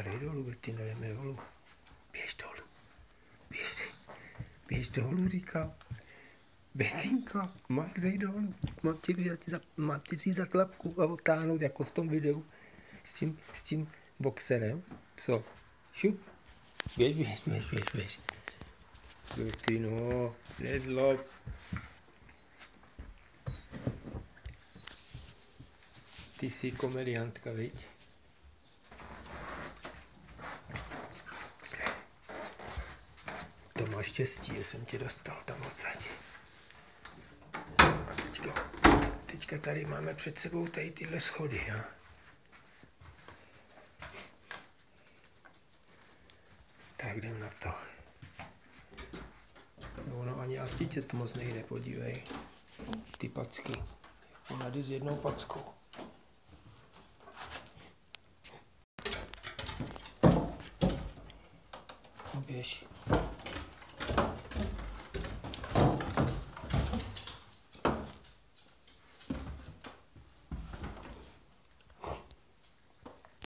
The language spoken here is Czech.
Padej dolů, ty jdeme dolů. Běž dolů. Běž dolů, říká. Betínka, máš zej dolů. Mám ti vzít za tlapku a otáhnout jako v tom videu. S tím boxerem. Co? Šup. Běž. Betino, nezlob. Ty jsi komediantka, viď? To máš štěstí, že jsem tě dostal tam odsaď. A teďka tady máme před sebou tady tyhle schody, no? Tak jdem na to. No, ono ani astiče to moc nejde, podívej. Ty packy. Ona jde s jednou packou. Běž.